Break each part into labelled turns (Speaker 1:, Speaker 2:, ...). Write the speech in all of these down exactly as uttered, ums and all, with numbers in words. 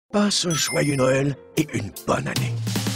Speaker 1: Passe un joyeux Noël et une bonne année.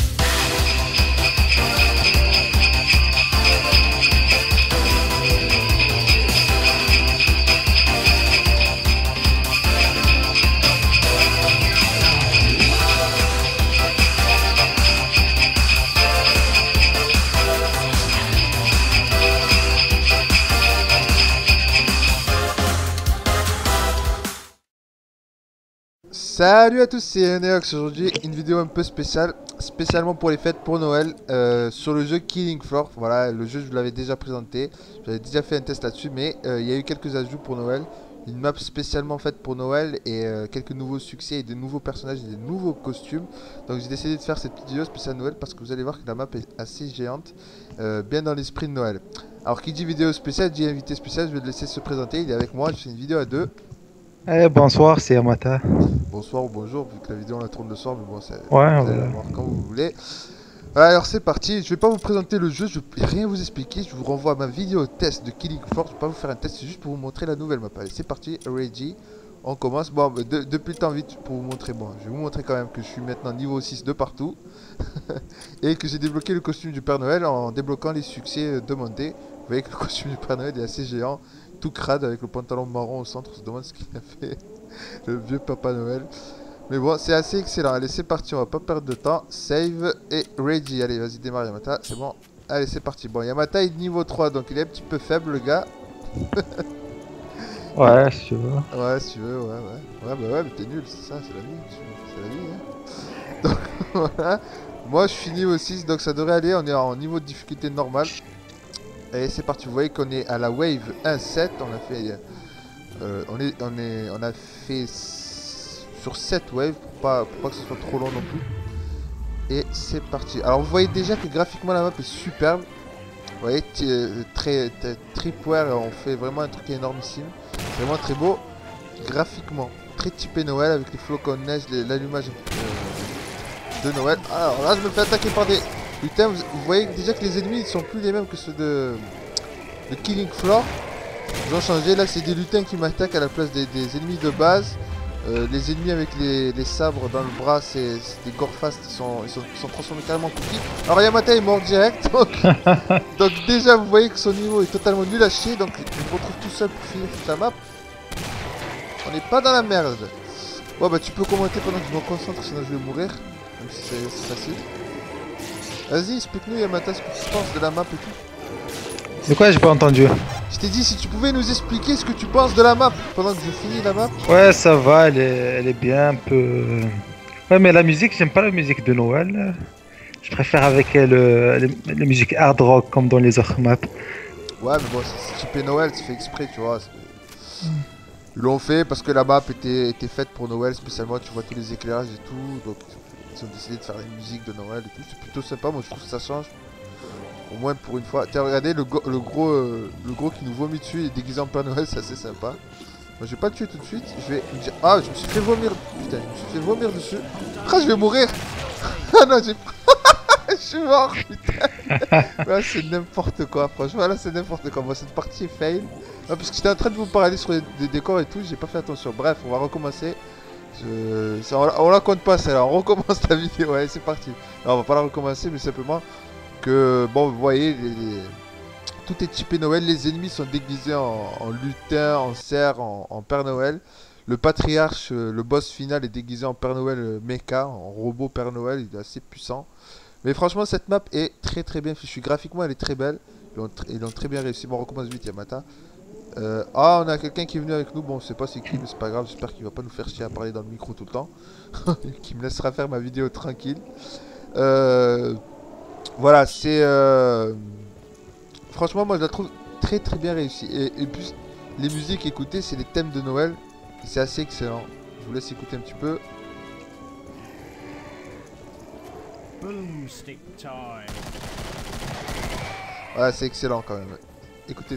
Speaker 2: Salut à tous, c'est Neox. Aujourd'hui une vidéo un peu spéciale, spécialement pour les fêtes, pour Noël, euh, sur le jeu Killing Floor. Voilà, le jeu je vous l'avais déjà présenté, j'avais déjà fait un test là-dessus, mais euh, il y a eu quelques ajouts pour Noël. Une map spécialement faite pour Noël et euh, quelques nouveaux succès et de nouveaux personnages et des nouveaux costumes. Donc j'ai décidé de faire cette petite vidéo spéciale Noël parce que vous allez voir que la map est assez géante, euh, bien dans l'esprit de Noël. Alors qui dit vidéo spéciale dit invité spécial, je vais le laisser se présenter, il est avec moi, je fais une vidéo à deux.
Speaker 3: Eh, bonsoir, c'est Amata.
Speaker 2: Bonsoir ou bonjour, vu que la vidéo on la tourne le soir, mais bon, ça,
Speaker 3: Ouais,
Speaker 2: vous allez la
Speaker 3: ouais.
Speaker 2: voir quand vous voulez. Voilà, alors c'est parti, je vais pas vous présenter le jeu, je vais rien vous expliquer, je vous renvoie à ma vidéo test de Killing Floor, je vais pas vous faire un test, c'est juste pour vous montrer la nouvelle map. Allez, c'est parti, ready, on commence. Bon, bah, de, depuis le temps vite, pour vous montrer, bon, je vais vous montrer quand même que je suis maintenant niveau six de partout, et que j'ai débloqué le costume du Père Noël en débloquant les succès euh, demandés. Vous voyez que le costume du Père Noël est assez géant, tout crade avec le pantalon marron au centre, on se demande ce qu'il a fait. Le vieux Papa Noël. Mais bon, c'est assez excellent. Allez, c'est parti, on va pas perdre de temps. Save et ready. Allez, vas-y, démarre Yamata, c'est bon. Allez, c'est parti. Bon, Yamata est niveau trois, donc il est un petit peu faible, le gars.
Speaker 3: Ouais, si tu veux.
Speaker 2: Ouais, si tu veux, ouais, ouais. Ouais, bah ouais, mais t'es nul, c'est ça, c'est la vie. C'est la vie, hein. Donc, voilà. Moi, je suis niveau six, donc ça devrait aller. On est en niveau de difficulté normale. Allez, c'est parti. Vous voyez qu'on est à la wave un sept. On a fait... Euh, on, est, on, est, on a fait sur sept waves pour pas, pour pas que ce soit trop long non plus. Et c'est parti. Alors vous voyez déjà que graphiquement la map est superbe. Vous voyez, très tripware, on fait vraiment un truc énormissime. Vraiment très beau. Graphiquement, très typé Noël avec les flocons de neige, l'allumage euh, de Noël. Alors là je me fais attaquer par des... Putain, vous, vous voyez déjà que les ennemis ne sont plus les mêmes que ceux de, de Killing Floor. Ils ont changé, là c'est des lutins qui m'attaquent à la place des, des ennemis de base. euh, Les ennemis avec les, les sabres dans le bras, c'est des Gorefast, ils sont, ils, sont, ils sont transformés carrément en cookies. Alors Yamata est mort direct, donc, donc déjà vous voyez que son niveau est totalement nul à chier. Donc il me retrouve tout seul pour finir toute la map. On n'est pas dans la merde. Ouais bah tu peux commenter pendant que je me concentre, sinon je vais mourir. Même si c'est facile. Vas-y, explique-nous Yamata ce que tu penses de la map et tout.
Speaker 3: De quoi j'ai pas entendu?
Speaker 2: Je t'ai dit si tu pouvais nous expliquer ce que tu penses de la map pendant que je finis la map.
Speaker 3: Ouais, ça va, elle est, elle est bien un peu. Ouais, mais la musique, j'aime pas la musique de Noël. Je préfère avec le, le- la musique hard rock comme dans les autres maps.
Speaker 2: Ouais mais bon c'est typé Noël, c'est fait exprès tu vois. Ils l'ont fait parce que la map était, était faite pour Noël spécialement, tu vois tous les éclairages et tout. Donc ils ont décidé de faire la musique de Noël et tout. C'est plutôt sympa, moi je trouve que ça change. Au moins pour une fois. Tiens regardez le, go le gros euh, le gros qui nous vomit dessus et déguisé en Père Noël, c'est assez sympa. Moi je vais pas le tuer tout de suite, je vais me dire... Ah je me suis fait vomir. Putain je me suis fait vomir dessus. Ah je vais mourir. Ah non j'ai... Je suis mort putain. Là c'est n'importe quoi, franchement là c'est n'importe quoi. Moi cette partie est fail. Ah, parce que j'étais en train de vous parler sur les, des décors et tout, j'ai pas fait attention. Bref on va recommencer. Je... Ça, on, la, on la compte pas celle-là, on recommence la vidéo, ouais c'est parti. Non on va pas la recommencer mais simplement... Que bon vous voyez les, les... tout est typé Noël, les ennemis sont déguisés en, en lutin, en cerf, en, en Père Noël. Le patriarche, euh, le boss final est déguisé en Père Noël euh, mecha, en robot Père Noël, il est assez puissant. Mais franchement cette map est très très bien fichue, graphiquement elle est très belle, ils l'ont tr ils très bien réussi. Bon on recommence vite Yamata. Euh, ah on a quelqu'un qui est venu avec nous, bon on sait pas c'est qui mais c'est pas grave, j'espère qu'il va pas nous faire chier à parler dans le micro tout le temps. Qui me laissera faire ma vidéo tranquille. Euh... Voilà, c'est... Euh... Franchement, moi, je la trouve très très bien réussie. Et, et puis, les musiques écoutées, c'est les thèmes de Noël. C'est assez excellent. Je vous laisse écouter un petit peu.
Speaker 1: Boomstick time.
Speaker 2: Voilà, c'est excellent quand même. Écoutez,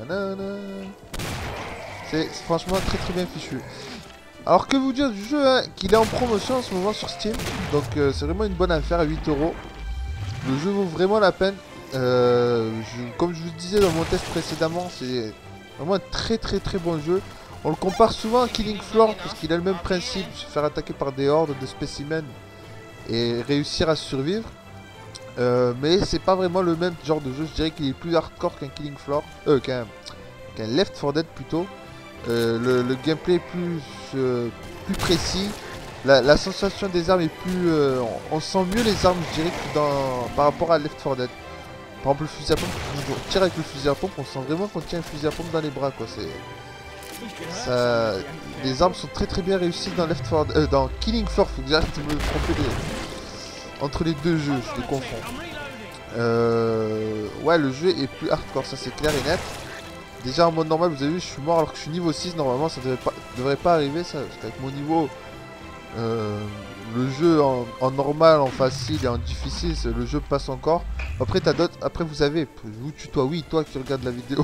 Speaker 2: c'est franchement très très bien fichu. Alors, que vous dire du jeu, hein, qu'il est en promotion en ce moment sur Steam. Donc, euh, c'est vraiment une bonne affaire à huit euros. Le jeu vaut vraiment la peine. Euh, je, comme je vous disais dans mon test précédemment, c'est vraiment un très très très bon jeu. On le compare souvent à Killing Floor parce qu'il a le même principe, se faire attaquer par des hordes de spécimens et réussir à survivre. Euh, mais c'est pas vraiment le même genre de jeu, je dirais qu'il est plus hardcore qu'un Killing Floor, euh, qu'un qu'un Left four Dead plutôt. Euh, le, le gameplay est plus, euh, plus précis, la, la sensation des armes est plus... Euh, on, on sent mieux les armes, je dirais, que dans, par rapport à Left four Dead. Par exemple, le fusil à pompe, on tire avec le fusil à pompe, on sent vraiment qu'on tient un fusil à pompe dans les bras, quoi. C'est... Ça... Les armes sont très très bien réussies dans Left four Dead, euh, dans Killing Floor, faut que j'arrête de me tromper les... entre les deux jeux, je les confonds. Euh... Ouais, le jeu est plus hardcore, ça c'est clair et net. Déjà en mode normal, vous avez vu, je suis mort alors que je suis niveau six, normalement ça devrait pas, devrait pas arriver ça, parce qu'avec mon niveau, euh, le jeu en, en normal, en facile et en difficile, le jeu passe encore. Après t'as d'autres, après vous avez, vous tutoie, oui, toi qui regardes la vidéo,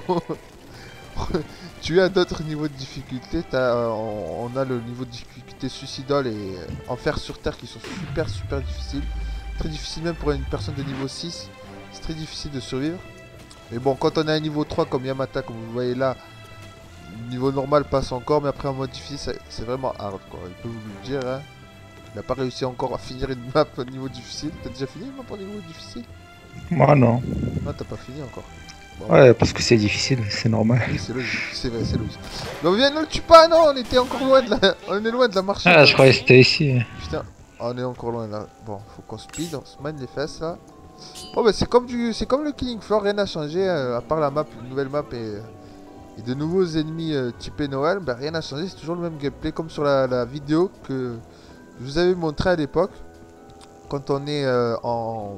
Speaker 2: tu as d'autres niveaux de difficulté, as, on, on a le niveau de difficulté suicidal et enfer sur terre qui sont super super difficiles, très difficile même pour une personne de niveau six, c'est très difficile de survivre. Mais bon, quand on a un niveau trois comme Yamata, comme vous voyez là, le niveau normal passe encore, mais après en mode difficile, c'est vraiment hard quoi. Il peut vous le dire, hein. Il n'a pas réussi encore à finir une map au niveau difficile. T'as déjà fini une map au niveau difficile?
Speaker 3: Moi non.
Speaker 2: Non, t'as pas fini encore. Bon,
Speaker 3: ouais, parce que c'est difficile, c'est normal.
Speaker 2: Oui, c'est logique, c'est vrai, c'est logique. Mais on vient, ne le tue pas, non, on était encore loin de la... On est loin de la marche.
Speaker 3: Ah, je croyais que c'était ici.
Speaker 2: Putain, on est encore loin là. Bon, faut qu'on speed, on se mine les fesses là. Oh bah c'est comme du, c'est comme le Killing Floor, rien n'a changé euh, à part la map, une nouvelle map et, et de nouveaux ennemis euh, typés Noël, bah rien n'a changé, c'est toujours le même gameplay comme sur la, la vidéo que je vous avais montré à l'époque. Quand on est euh, en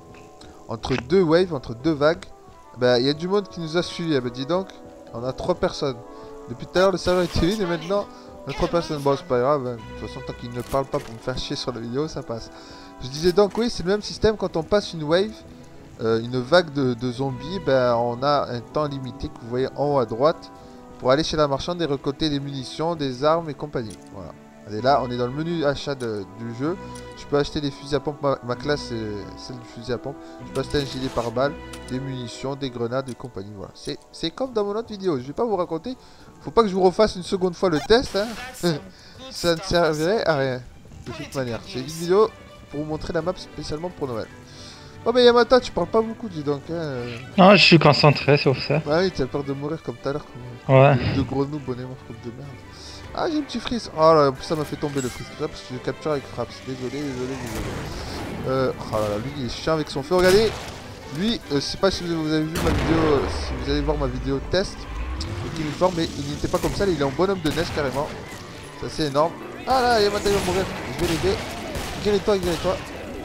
Speaker 2: entre deux waves, entre deux vagues, bah il y a du monde qui nous a suivis, bah dis donc, on a trois personnes. Depuis tout à l'heure le serveur était vide et maintenant on a trois personnes, bon c'est pas grave, hein. De toute façon tant qu'ils ne parlent pas pour me faire chier sur la vidéo ça passe. Je disais donc oui, c'est le même système quand on passe une wave, euh, une vague de, de zombies, ben, on a un temps limité que vous voyez en haut à droite pour aller chez la marchande et récolter des munitions, des armes et compagnie. Voilà. Allez là, on est dans le menu achat de, du jeu. Je peux acheter des fusils à pompe, ma, ma classe c'est celle du fusil à pompe. Je peux acheter un gilet pare-balles, des munitions, des grenades et compagnie. Voilà. C'est comme dans mon autre vidéo, je vais pas vous raconter. Faut pas que je vous refasse une seconde fois le test. Hein. Ça ne servirait à rien. De toute manière, c'est une vidéo pour vous montrer la map spécialement pour Noël. Oh mais Yamata, tu parles pas beaucoup, dis donc. Hein.
Speaker 3: Non, je suis concentré sur ça.
Speaker 2: Ah oui, t'as peur de mourir comme tout à l'heure.
Speaker 3: Ouais.
Speaker 2: De gros noobs, bonnet mort comme de merde. Ah, j'ai un petit freeze. Oh là, en plus ça m'a fait tomber le freeze. Là, parce que je capture avec frappe. Désolé, désolé, désolé. Euh, oh là là, lui il est chiant avec son feu. Regardez, lui, euh, je sais pas si vous avez vu ma vidéo, euh, si vous allez voir ma vidéo test, le Killing Floor, mais il n'était pas comme ça, là, il est en bonhomme de neige carrément. C'est assez énorme. Ah là, Yamata il va mourir. Je vais l'aider. Guéris-toi, guéris-toi.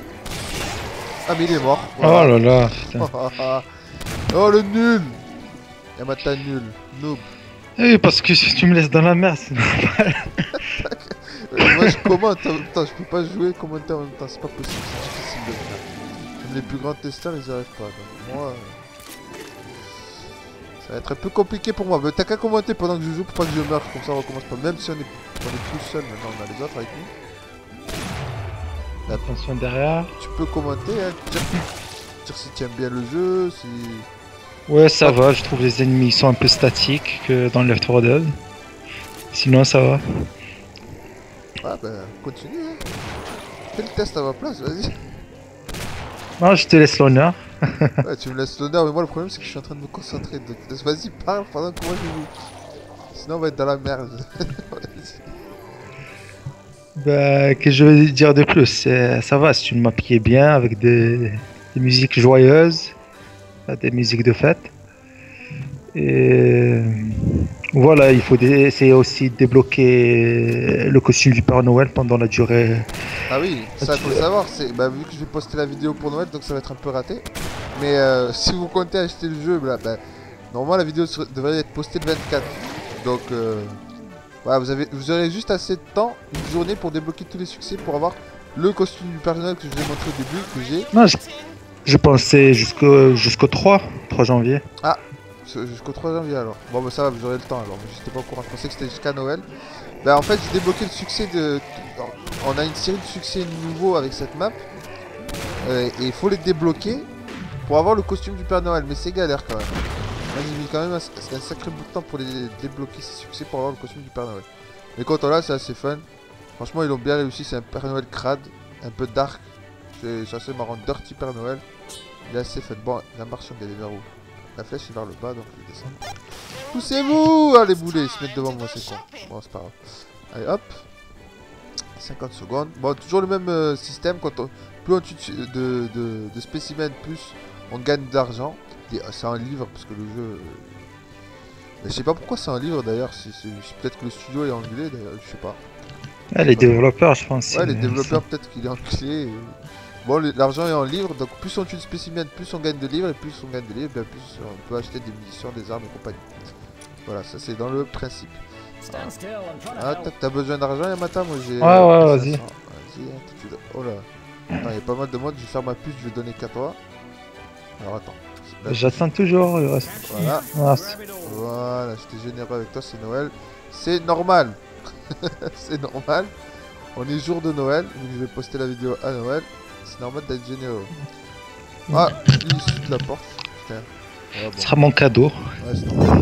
Speaker 2: Ah mais il est mort. Voilà.
Speaker 3: Oh là là, putain.
Speaker 2: Oh le nul. Yamata nul. Noob.
Speaker 3: Oui, parce que si tu me laisses dans la merde, c'est normal.
Speaker 2: Moi je commente en même temps, je peux pas jouer commenter en même temps, c'est pas possible, c'est difficile de le faire. Même les plus grands testeurs ils arrivent pas. Donc moi, euh... ça va être un peu compliqué pour moi. Mais t'as qu'à commenter pendant que je joue pour pas que je meure, comme ça on recommence pas. Même si on est, on est tout seul maintenant, on a les autres avec nous.
Speaker 3: Attention derrière.
Speaker 2: Tu peux commenter, hein, dire, dire si tu aimes bien le jeu, si...
Speaker 3: Ouais, ça va, je trouve les ennemis sont un peu statiques que dans Left four Dead. Sinon, ça va.
Speaker 2: Ah bah, continue, hein. Fais le test à ma place, vas-y.
Speaker 3: Non, je te laisse l'honneur.
Speaker 2: Ouais, tu me laisses l'honneur, mais moi le problème c'est que je suis en train de me concentrer. Donc vas-y, parle pendant que moi je joue. Sinon on va être dans la merde.
Speaker 3: Bah, que je vais dire de plus, ça va, c'est une map qui est bien avec des, des musiques joyeuses, des musiques de fête. Et voilà, il faut essayer aussi de débloquer le costume du Père Noël pendant la durée.
Speaker 2: Ah oui, ça faut le savoir, c'est bah, vu que je vais poster la vidéo pour Noël, donc ça va être un peu raté. Mais euh, si vous comptez acheter le jeu, bah, bah, normalement la vidéo devrait être postée le vingt-quatre. Donc euh, voilà, vous, avez, vous aurez juste assez de temps, une journée pour débloquer tous les succès pour avoir le costume du Père Noël que je vous ai montré au début, que j'ai.
Speaker 3: Non, je, je pensais jusqu'au jusqu'au trois janvier.
Speaker 2: Ah, jusqu'au trois janvier alors. Bon bah ça va, vous aurez le temps alors. Mais j'étais pas au courant, je pensais que c'était jusqu'à Noël. Bah en fait j'ai débloqué le succès de... On a une série de succès nouveaux avec cette map. Euh, et il faut les débloquer pour avoir le costume du Père Noël. Mais c'est galère quand même. j'ai mis quand même un, un sacré bout de temps pour les débloquer ces succès pour avoir le costume du Père Noël. Mais quand on l'a, c'est assez fun. Franchement, ils l'ont bien réussi. C'est un Père Noël crade, un peu dark. C'est assez marrant. Dirty Père Noël. Il est assez fun. Bon, la marche, elle est vers où? La flèche est vers le bas, donc je descends. Poussez-vous! Ah, les boulets, ils se mettent devant moi, c'est con. Bon, c'est pas grave. Allez, hop. cinquante secondes. Bon, toujours le même euh, système. Quand on, plus on tue de, de, de, de spécimens, plus on gagne d'argent. C'est un livre, parce que le jeu... Euh... Mais je sais pas pourquoi c'est un livre, d'ailleurs. Peut-être que le studio est anglais, d'ailleurs. Je sais pas.
Speaker 3: Ah, les développeurs, je pense.
Speaker 2: Ouais, les développeurs, peut-être qu'il est anglais. Et... Bon, l'argent est en livres, donc plus on tue de spécimens, plus on gagne de livres, et plus on gagne de livres, bien plus on peut acheter des munitions, des armes et compagnie. Voilà, ça c'est dans le principe. Ah, t'as besoin d'argent, Yamata? Moi j'ai...
Speaker 3: Ouais, ouais, vas-y.
Speaker 2: Vas-y, tu... Oh là. Attends, il y a pas mal de monde, je vais faire ma puce, je vais donner qu'à toi. Alors attends.
Speaker 3: J'attends toujours, il reste...
Speaker 2: Voilà.
Speaker 3: Ah,
Speaker 2: voilà, j'étais généreux avec toi, c'est Noël. C'est normal. C'est normal. On est jour de Noël, donc je vais poster la vidéo à Noël. C'est normal d'être généreux. Ah, il est issu de la porte. Putain. Ouais, bon.
Speaker 3: Ce sera mon cadeau.
Speaker 2: Ouais, c'est normal.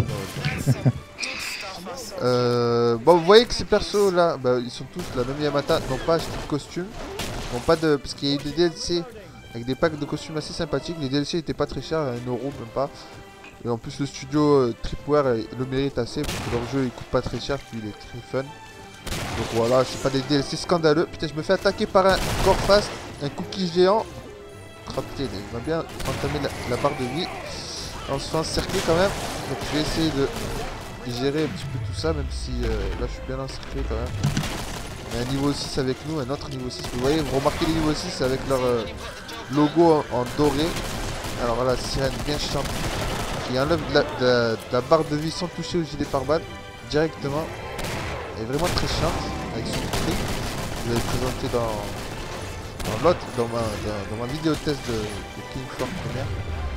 Speaker 2: euh, bon, vous voyez que ces persos là, bah, ils sont tous la même Yamata, n'ont pas acheté de costume. N'ont pas de. Parce qu'il y a eu des D L C avec des packs de costumes assez sympathiques. Les D L C n'étaient pas très chers, un euro même pas. Et en plus, le studio euh, Tripware euh, le mérite assez parce que leur jeu il coûte pas très cher, puis il est très fun. Donc voilà, c'est pas des D L C scandaleux. Putain, je me fais attaquer par un corps fast, un cookie géant. Oh putain, il va bien entamer la, la barre de vie. On se fait encercler quand même. Donc je vais essayer de gérer un petit peu tout ça, même si euh, là je suis bien encerclé quand même. On a un niveau six avec nous, un autre niveau six. Vous voyez, vous remarquez les niveaux six avec leur euh, logo en, en doré. Alors voilà, sirène bien chiante qui enlève de la, de, la, de la barre de vie sans toucher au gilet pare-balles directement. Elle est vraiment très chiante avec son prix. Je l'avais présenté dans, dans l'autre, dans ma, dans, dans ma vidéo test de, de King Floor première.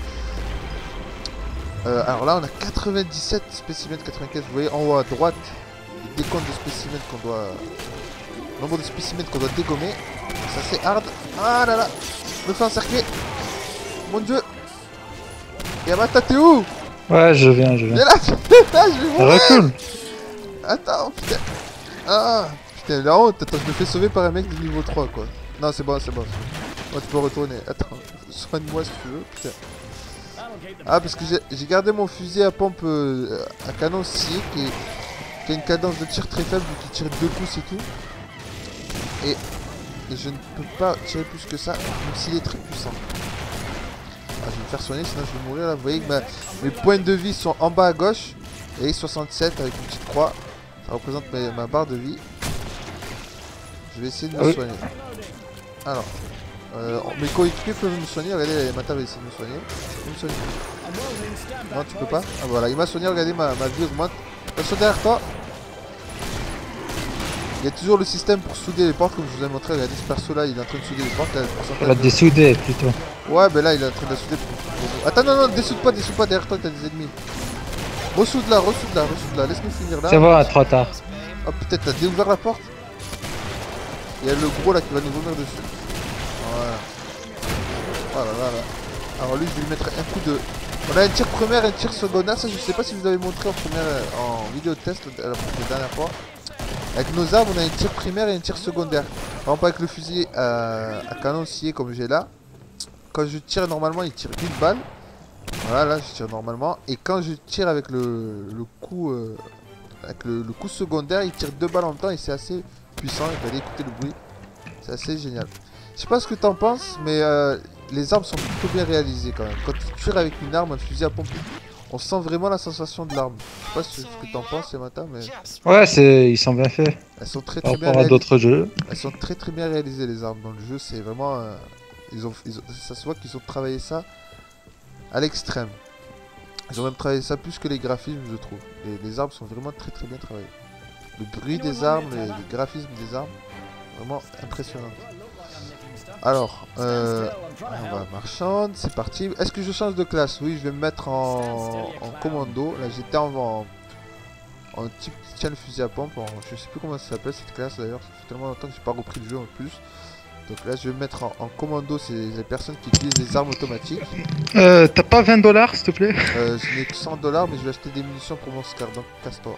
Speaker 2: Euh, alors là on a quatre-vingt-dix-sept spécimens, quatre-vingt-quinze, vous voyez en haut à droite le décompte de spécimens qu'on doit... Nombre de spécimens qu'on doit dégommer. C'est assez hard. Ah là là, je me fais encercler. Mon dieu. Yamata, t'es où?
Speaker 3: Ouais, je viens, je viens.
Speaker 2: Viens là, là, je vais mourir.
Speaker 3: Recule.
Speaker 2: Attends, putain. Ah, putain, la honte. Attends, je me fais sauver par un mec du niveau trois, quoi. Non, c'est bon, c'est bon. Moi, tu peux retourner. Attends, soigne-moi si tu veux, putain. Ah, parce que j'ai gardé mon fusil à pompe euh, à canon scié qui, qui a une cadence de tir très faible, qui tire deux pouces et tout. Et, et je ne peux pas tirer plus que ça, même s'il est très puissant. Ah, je vais me faire soigner, sinon je vais mourir là. Vous voyez que ma, mes points de vie sont en bas à gauche. Et soixante-sept avec une petite croix. Ça représente ma, ma barre de vie. Je vais essayer de me oui. soigner. Alors, euh, mes coéquipiers peuvent me soigner. Regardez, Yamata va essayer de me soigner. Me soigner. Non, tu peux pas. Ah voilà, il m'a soigné. Regardez, ma, ma vie augmente. Attention derrière toi. Il y a toujours le système pour souder les portes, comme je vous ai montré. Regardez ce perso là, il est en train de souder les portes. Là,
Speaker 3: il va dessouder plutôt.
Speaker 2: Ouais, ben là, il est en train de la souder. Pour, pour... Attends, non, non, dessoude pas, dessoude pas. Derrière toi, t'as des ennemis. Ressoude là, ressoude là, ressoude là. Laisse-nous finir là.
Speaker 3: C'est bon, trop tard.
Speaker 2: Oh, peut-être t'as déouvert la porte. Il y a le gros là qui va nous vomir dessus. Voilà. Oh là là là. Alors lui, je vais lui mettre un coup de. On a un tir première et un tir secondaire. Ça, je sais pas si vous avez montré en première, en vidéo de test la, la, la dernière fois. Avec nos armes, on a un tir primaire et un tir secondaire. Par exemple, avec le fusil à, à canon scié comme j'ai là, quand je tire normalement, il tire une balle. Voilà, là, je tire normalement. Et quand je tire avec le, le coup, euh, avec le, le coup secondaire, il tire deux balles en même temps et c'est assez puissant. Vous allez écouter le bruit. C'est assez génial. Je sais pas ce que t'en penses, mais euh, les armes sont plutôt bien réalisées quand même. Quand tu tires avec une arme, un fusil à pompe, on sent vraiment la sensation de l'arme. Je sais pas ce que t'en penses, Yamata, mais...
Speaker 3: Ouais, c'est... ils sont bien faits.
Speaker 2: Elles sont très
Speaker 3: Par
Speaker 2: très bien
Speaker 3: rapport à
Speaker 2: réalisées.
Speaker 3: d'autres jeux.
Speaker 2: Elles sont très très bien réalisées, les armes dans le jeu. C'est vraiment... Euh... Ils ont... Ils ont... Ça se voit qu'ils ont travaillé ça à l'extrême. Ils ont même travaillé ça plus que les graphismes, je trouve. Les, les armes sont vraiment très très bien travaillées. Le bruit des armes, les, les graphismes des armes, vraiment impressionnant. Alors, euh, on va marchande, c'est parti. Est-ce que je change de classe? Oui, je vais me mettre en, en commando. Là, j'étais en, en, en type tient le fusil à pompe. En, je sais plus comment ça s'appelle cette classe d'ailleurs. Ça fait tellement longtemps que j'ai pas repris le jeu en plus. Donc là, je vais mettre en, en commando ces les personnes qui utilisent des armes automatiques.
Speaker 3: Euh, T'as pas vingt dollars, s'il te plaît?
Speaker 2: Euh, je n'ai que cent dollars, mais je vais acheter des munitions pour mon Scar, donc casse-toi.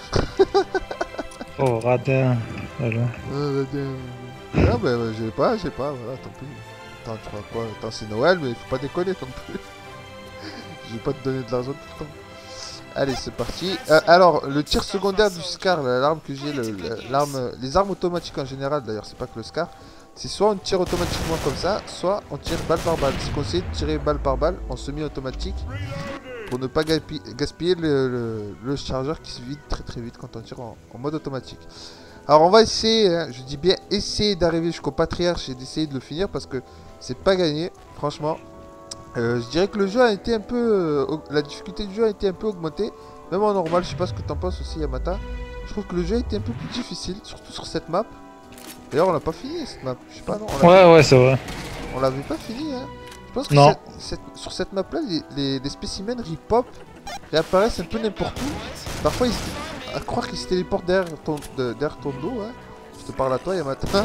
Speaker 3: Oh, radin. Voilà.
Speaker 2: Euh, bah, non, mais euh, j'ai pas, j'ai pas, voilà, tant pis. Attends, tu crois quoi? Attends, c'est Noël, mais il faut pas déconner non plus. Je vais pas te donner de l'argent tout le temps. Allez, c'est parti. Euh, alors, le tir secondaire du Scar, l'arme que j'ai, le, le, l'arme, les armes automatiques en général, d'ailleurs, c'est pas que le Scar. C'est soit on tire automatiquement comme ça, soit on tire balle par balle. C'est conseillé de tirer balle par balle en semi-automatique pour ne pas gaspiller, gaspiller le, le, le chargeur qui se vide très très vite quand on tire en, en mode automatique. Alors on va essayer, hein, je dis bien essayer d'arriver jusqu'au patriarche et d'essayer de le finir parce que c'est pas gagné, franchement. Euh, je dirais que le jeu a été un peu, euh, la difficulté du jeu a été un peu augmentée, même en normal. Je sais pas ce que t'en penses aussi, Yamata. Je trouve que le jeu a été un peu plus difficile, surtout sur cette map. D'ailleurs, on l'a pas fini cette map. Je sais pas, non. On
Speaker 3: ouais, ouais, c'est vrai.
Speaker 2: On l'avait pas fini, hein. Je pense que
Speaker 3: non.
Speaker 2: Cette, cette, sur cette map là, les, les, les spécimens repop réapparaissent un peu n'importe où. Parfois, ils se, à croire qu'ils se téléportent derrière ton, de, derrière ton dos. Hein. Je te parle à toi, Yamata.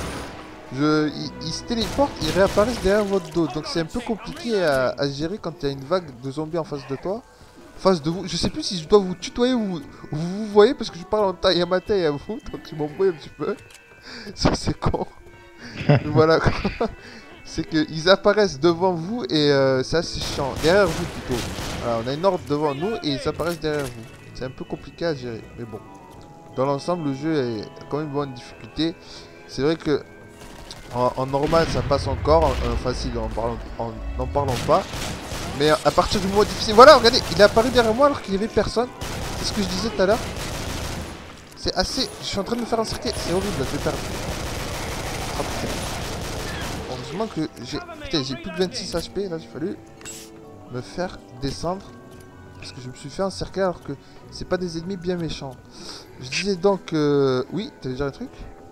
Speaker 2: Je, ils, ils se téléportent, ils réapparaissent derrière votre dos. Donc c'est un peu compliqué à, à gérer quand il y a une vague de zombies en face de toi. En face de vous. Je sais plus si je dois vous tutoyer ou vous vous voyez parce que je parle en temps Yamata et à vous. Donc je m'embrouille un petit peu. Ça c'est con. Voilà quoi. C'est qu'ils apparaissent devant vous et euh, c'est assez chiant. Derrière vous plutôt. Alors, on a une horde devant nous et ils apparaissent derrière vous. C'est un peu compliqué à gérer. Mais bon. Dans l'ensemble, le jeu est quand même bonne difficulté. C'est vrai que en, en normal ça passe encore. En, en facile en parlant, en n'en parlant pas. Mais à partir du moment difficile. Voilà, regardez, il est apparu derrière moi alors qu'il n'y avait personne. C'est ce que je disais tout à l'heure. C'est assez. Je suis en train de me faire encercler. C'est horrible, je vais perdre. Oh, putain. Heureusement que j'ai. Putain, j'ai plus que vingt-six H P. Là, j'ai fallu me faire descendre. Parce que je me suis fait encercler alors que c'est pas des ennemis bien méchants. Je disais donc. Euh... Oui, t'allais dire un truc?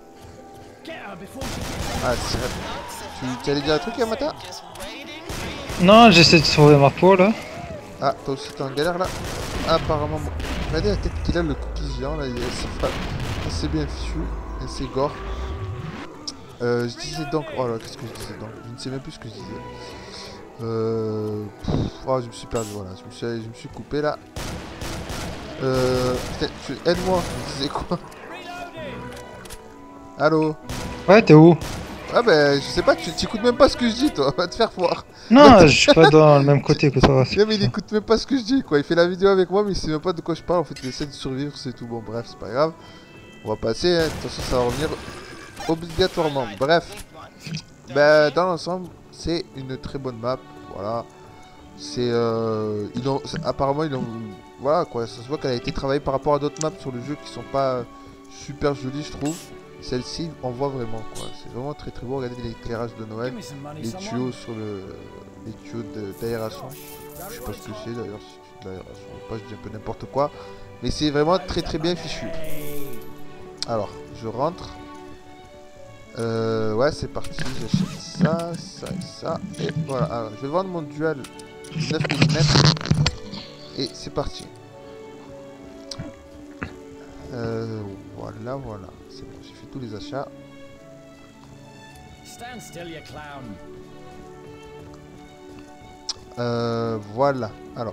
Speaker 2: Ah, c'est vrai. Tu, tu allais dire un truc, Yamata?
Speaker 3: Non, j'essaie de sauver ma peau là.
Speaker 2: Ah, toi aussi t'es en galère là? Apparemment. Regardez la tête qu'il a, le cookie géant là, il est assez bien fichu, assez gore. Euh, je disais donc. Oh là, qu'est-ce que je disais donc? Je ne sais même plus ce que je disais. Euh. Pff, oh, je me suis perdu, voilà. Je me suis, je me suis coupé là. Euh. Putain, tu... aide-moi, je disais quoi? Allô?
Speaker 3: Ouais, t'es où?
Speaker 2: Ah ben, je sais pas, tu t'écoutes même pas ce que je dis, toi, va te faire voir.
Speaker 3: Non, je suis pas dans le même côté que toi.
Speaker 2: Non, mais il écoute même pas ce que je dis, quoi. Il fait la vidéo avec moi, mais il sait même pas de quoi je parle. En fait, il essaie de survivre, c'est tout. Bon, bref, c'est pas grave. On va passer, hein. De toute façon, ça va revenir obligatoirement. Bref, ben, dans l'ensemble, c'est une très bonne map. Voilà. C'est. Euh, ils ont, apparemment, ils ont. Voilà, quoi. Ça se voit qu'elle a été travaillée par rapport à d'autres maps sur le jeu qui sont pas super jolies, je trouve. Celle-ci, on voit vraiment quoi. C'est vraiment très très beau. Regardez l'éclairage de Noël, les tuyaux sur le, les tuyaux d'aération. Je sais pas ce que c'est d'ailleurs, si c'est de l'aération ou pas, je dis un peu n'importe quoi. Mais c'est vraiment très très bien fichu. Alors, je rentre. Euh, ouais, c'est parti. J'achète ça, ça et ça. Et voilà. Alors, je vais vendre mon dual neuf millimètres. Et c'est parti. Euh, voilà, voilà. C'est bon, j'ai fait tous les achats.
Speaker 4: Stand still, you clown.
Speaker 2: Euh, voilà. Alors.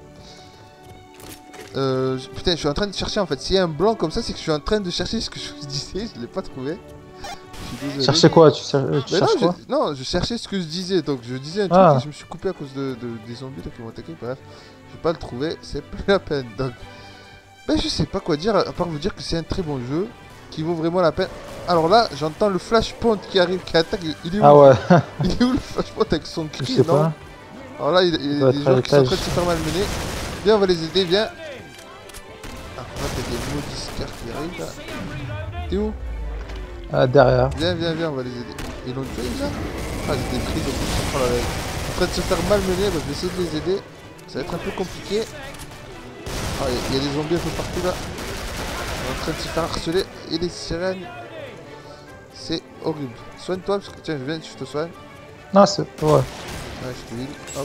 Speaker 2: Euh, putain, je suis en train de chercher en fait. S'il y a un blanc comme ça, c'est que je suis en train de chercher ce que je vous disais. Je l'ai pas trouvé.
Speaker 3: Chercher quoi? Tu, cher tu cherches
Speaker 2: non,
Speaker 3: quoi
Speaker 2: je, non, je cherchais ce que je disais. Donc je disais un truc
Speaker 3: ah.
Speaker 2: et je me suis coupé à cause de, de, des zombies là, qui m'ont attaqué. Bref, je vais pas le trouver. C'est plus la peine. Donc, ben, je sais pas quoi dire à part vous dire que c'est un très bon jeu qui vaut vraiment la peine. Alors là, j'entends le flashpoint qui arrive, qui attaque. Il est où?
Speaker 3: Ah ouais.
Speaker 2: Il est où le flashpoint avec son cri?
Speaker 3: Je sais
Speaker 2: non
Speaker 3: pas.
Speaker 2: Alors là, il, il y a des gens qui sont en train de se faire malmener. Viens, on va les aider, viens. Ah, là, t'as des maudits scars qui arrivent là. T'es où?
Speaker 3: Ah, derrière.
Speaker 2: Viens, viens, viens, on va les aider. Ils l'ont tué déjà? Ah, j'ai des prises en plus. Oh là là. Ils sont en train de se faire malmener, bah, je vais essayer de les aider. Ça va être un peu compliqué. Ah, il y, y a des zombies un peu partout là. Ils sont en train de se faire harceler. Et les sirènes. C'est horrible. Soigne-toi parce que tiens, je viens, je te soigne.
Speaker 3: Non, c'est. Ouais.
Speaker 2: Ouais, je te heal. Hop.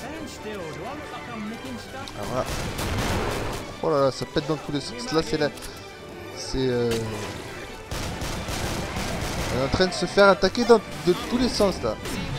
Speaker 2: Ah, voilà. Oh là là, ça pète dans tous les sens. Là, c'est la. C'est. Euh... On est en train de se faire attaquer dans, de tous les sens là.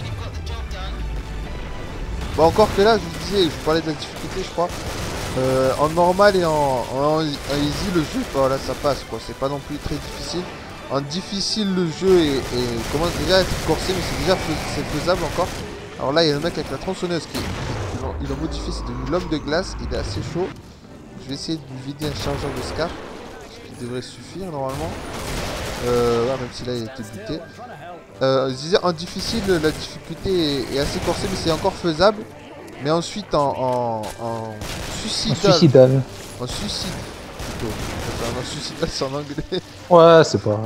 Speaker 2: Bon, encore que là, je vous disais, je vous parlais de la difficulté, je crois. Euh, en normal et en, en, en easy, le jeu, voilà, ça passe quoi. C'est pas non plus très difficile. En difficile, le jeu est, est, commence déjà à être corsé, mais c'est déjà fais, faisable encore. Alors là, il y a le mec avec la tronçonneuse qui, ils l'ont modifié, c'est devenu l'homme de glace. Il est assez chaud. Je vais essayer de lui vider un chargeur de Scar, ce qui devrait suffire normalement. Euh, ouais, même si là il a été buté. Euh, je disais, en difficile, la difficulté est, est assez corsée, mais c'est encore faisable. Mais ensuite, en, en, en suicidal.
Speaker 3: En suicidal.
Speaker 2: En suicide. Plutôt. Enfin, en suicidal, c'est en anglais.
Speaker 3: Ouais, c'est pas.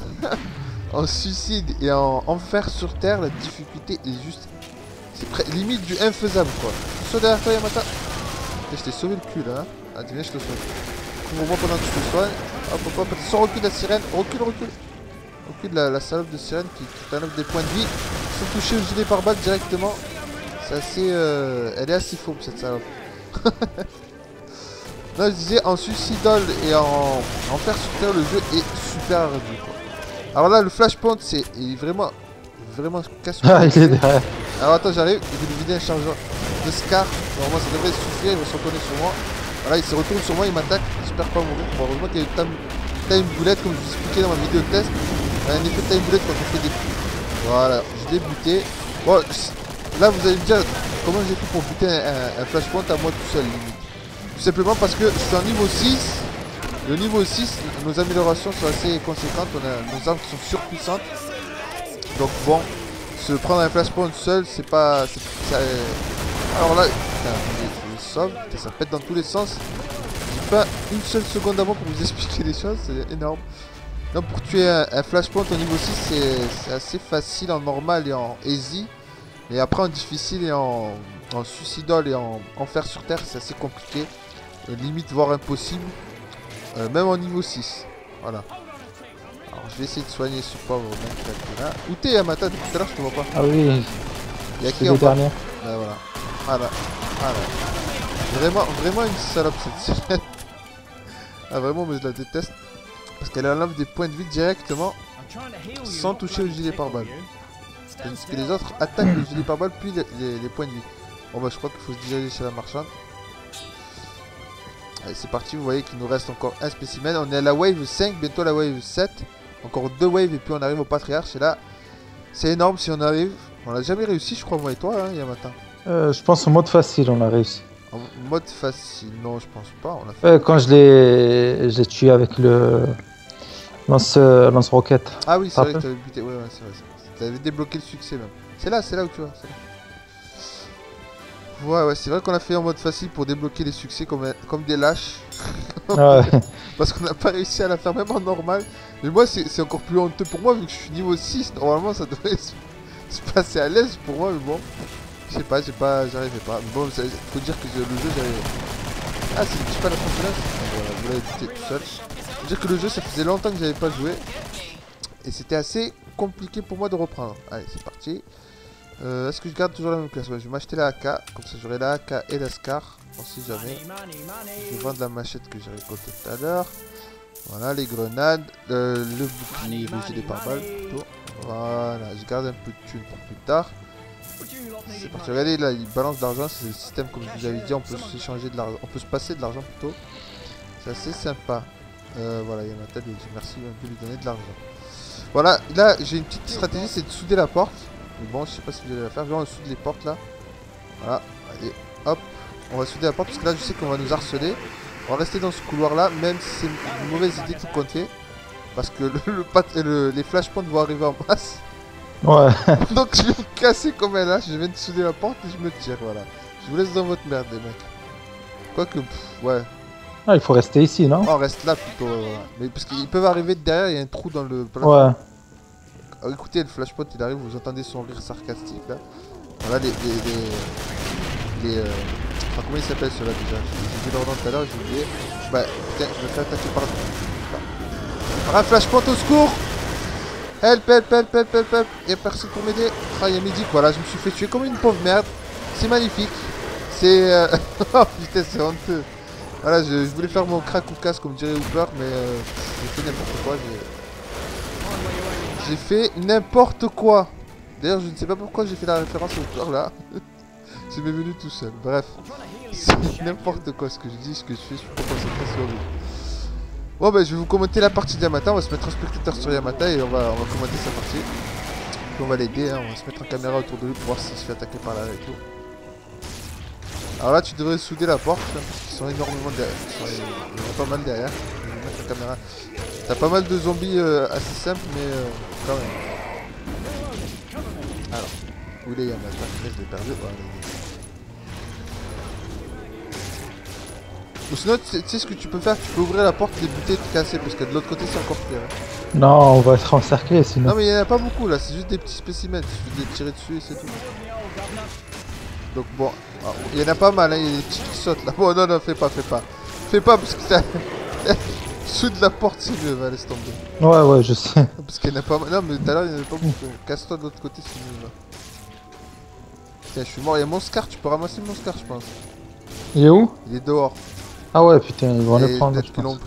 Speaker 2: En suicide et en enfer sur terre, la difficulté est juste. C'est limite du infaisable quoi. Saute derrière toi, Yamata. Je t'ai sauvé le cul là. Hein. Ah, viens, je te sauve. Couvre-moi pendant que je te soigne. Hop, hop, hop. Sans recul de la sirène. Recule, recule. Recule de la, la salope de sirène qui, qui t'enlève des points de vie. Sans toucher au gilet pare-balles directement. C'est assez. Euh... Elle est assez fourbe cette salope. Là, je disais, en suicidal et en enfer sur terre, le jeu est super ardu quoi. Alors là, le flashpoint, c'est vraiment. Vraiment casse.
Speaker 3: Ah, il est derrière.
Speaker 2: Alors attends, j'arrive, je vais lui vider un chargeur de Scar. Normalement ça devrait suffire, il va se retourner sur moi. Voilà, il se retourne sur moi, il m'attaque, j'espère pas mourir. Bon, heureusement qu'il y a une time, time bullet comme je vous expliquais dans ma vidéo de test. Il y a un effet time bullet quand on fait des coups. Voilà, je l'ai buté. Bon, là vous allez me dire comment j'ai fait pour buter un, un, un flashpoint à moi tout seul limite. Tout simplement parce que je suis en niveau six. Le niveau six, nos améliorations sont assez conséquentes, on a nos armes qui sont surpuissantes. Donc bon, se prendre un flashpoint seul, c'est pas... Ça, alors là, putain, je, je sauve, ça pète dans tous les sens. J'ai pas une seule seconde avant pour vous expliquer les choses, c'est énorme. Donc pour tuer un, un flashpoint au niveau six, c'est assez facile en normal et en easy. Et après en difficile et en, en suicidal et en enfer sur terre, c'est assez compliqué. Euh, limite voire impossible. Euh, même en niveau six. Voilà. Alors je vais essayer de soigner ce pauvre mec là. Où t'es Yamata? Depuis tout à l'heure je te vois pas.
Speaker 3: Ah oui.
Speaker 2: Il y a qui en
Speaker 3: bas?
Speaker 2: Là, voilà. Voilà. Voilà. Vraiment, vraiment une salope cette sirène. Ah vraiment, mais je la déteste. Parce qu'elle enlève des points de vie directement sans toucher au gilet pare-balles. Parce que les autres attaquent le gilet pare-balles puis les, les, les points de vie. Bon bah je crois qu'il faut se diriger chez la marchande. Allez c'est parti, vous voyez qu'il nous reste encore un spécimen. On est à la wave cinq, bientôt à la wave sept. Encore deux waves et puis on arrive au patriarche. Et là, c'est énorme si on arrive. On l'a jamais réussi je crois moi et toi hein, Yamata.
Speaker 3: Euh, je pense au mode facile on a réussi.
Speaker 2: En mode facile, non je pense pas. On a fait...
Speaker 3: Euh, quand je l'ai tué avec le lance, lance roquette.
Speaker 2: Ah oui c'est vrai que t'avais buté, ouais, ouais c'est vrai. T'avais débloqué le succès même. C'est là, c'est là où tu vois. Ouais ouais c'est vrai qu'on a fait en mode facile pour débloquer les succès comme, comme des lâches.
Speaker 3: Ouais.
Speaker 2: Parce qu'on n'a pas réussi à la faire même en normal. Mais moi c'est encore plus honteux pour moi vu que je suis niveau six. Normalement ça devrait se, se passer à l'aise pour moi mais bon. Je sais pas, j'ai pas, j'arrivais pas. Mais bon, faut dire que le jeu j'avais... Ah c'est le petit pas la tronçonneuse. Voilà, vous l'avez buté tout seul. Faut dire que le jeu ça faisait longtemps que j'avais pas joué. Et c'était assez compliqué pour moi de reprendre. Allez c'est parti. Euh, Est-ce que je garde toujours la même classe? Ouais, je vais m'acheter la A K, comme ça j'aurai la A K et la Scar, on sait jamais. Je vais vendre la machette que j'ai récoltée tout à l'heure. Voilà, les grenades, euh, le bouclier, le gilet pare-balles plutôt. Voilà, je garde un peu de thunes pour plus tard. C'est parti, regardez là, il balance d'argent, c'est le système comme je vous avais dit, on peut s'échanger de l'argent, on peut se passer de l'argent plutôt. C'est assez sympa. Euh, voilà, il y a ma tête, il dit merci, on peut lui donner de l'argent. Voilà, là j'ai une petite stratégie, c'est de souder la porte. Mais bon, je sais pas si vous allez la faire. Genre, on soude les portes là. Voilà. Allez, hop. On va souder la porte parce que là, je sais qu'on va nous harceler. On va rester dans ce couloir là, même si c'est une mauvaise idée tout compter. Parce que le, le, le, le, les flashpoints vont arriver en masse.
Speaker 3: Ouais.
Speaker 2: Donc, je vais me casser comme un lâche. Je viens de souder la porte et je me tire. Voilà. Je vous laisse dans votre merde, les mecs. Quoique, pff, ouais.
Speaker 3: Ah, il faut rester ici, non?
Speaker 2: Oh, on reste là plutôt. Ouais, voilà. Mais parce qu'ils peuvent arriver de derrière, il y a un trou dans le plafond.
Speaker 3: Ouais.
Speaker 2: Oh, écoutez, le flashpoint il arrive, vous entendez son rire sarcastique là. Voilà les. les, les, les euh... enfin, comment il s'appelle ceux-là déjà? J'ai vu leur nom tout à l'heure, j'ai oublié. Bah, tiens, je me fais attaquer par. Par un flashpoint au secours! Help, help, help, help, help, help! Y'a personne pour m'aider? Ah, y'a Mehdi, voilà, je me suis fait tuer comme une pauvre merde. C'est magnifique. C'est. Euh... oh putain, c'est honteux. Voilà, je, je voulais faire mon crack ou casse comme dirait Hooper, mais euh, j'ai fait n'importe quoi. J'ai fait n'importe quoi. D'ailleurs, je ne sais pas pourquoi j'ai fait la référence au joueur là. C'est m'est venu tout seul. Bref, c'est n'importe quoi ce que je dis, ce que je fais. Je suis pas concentré sur vous. Bon, bah, je vais vous commenter la partie de Yamata. On va se mettre en spectateur sur Yamata et on va, on va commenter sa partie. Puis on va l'aider. Hein. On va se mettre en caméra autour de lui pour voir s'il se fait attaquer par là et tout. Alors là, tu devrais souder la porte hein, parce qu'ils sont énormément derrière. Ils sont, il y en a pas mal derrière. Je vais mettre la caméra. T'as pas mal de zombies euh, assez simples, mais euh, quand même. Alors, où il est Yamata? Je l'ai perdu. Voilà. Ou sinon, tu sais, tu sais ce que tu peux faire? Tu peux ouvrir la porte, les buter et te casser parce que de l'autre côté, c'est encore pire. Hein.
Speaker 3: Non, on va être encerclé sinon.
Speaker 2: Non, mais il n'y en a pas beaucoup là, c'est juste des petits spécimens. Il suffit de les tirer dessus et c'est tout. Donc bon, il y en a pas mal, hein. Il y a des petits qui sautent là. Bon, non, non, fais pas, fais pas. Fais pas parce que ça. Sous de la porte, c'est mieux, va, laisse tomber.
Speaker 3: Ouais, ouais, je sais.
Speaker 2: Parce qu'il y en a pas mal. Non, mais tout à l'heure, il y en avait pas beaucoup. Casse-toi de l'autre côté, c'est mieux là. Putain, je suis mort. Il y a mon scar, tu peux ramasser mon scar, je pense.
Speaker 3: Il est où?
Speaker 2: Il est dehors.
Speaker 3: Ah ouais, putain, ils vont
Speaker 2: Et
Speaker 3: le prendre.
Speaker 2: peut-être
Speaker 3: Je
Speaker 2: qu'ils l'ont
Speaker 3: pense.
Speaker 2: pris.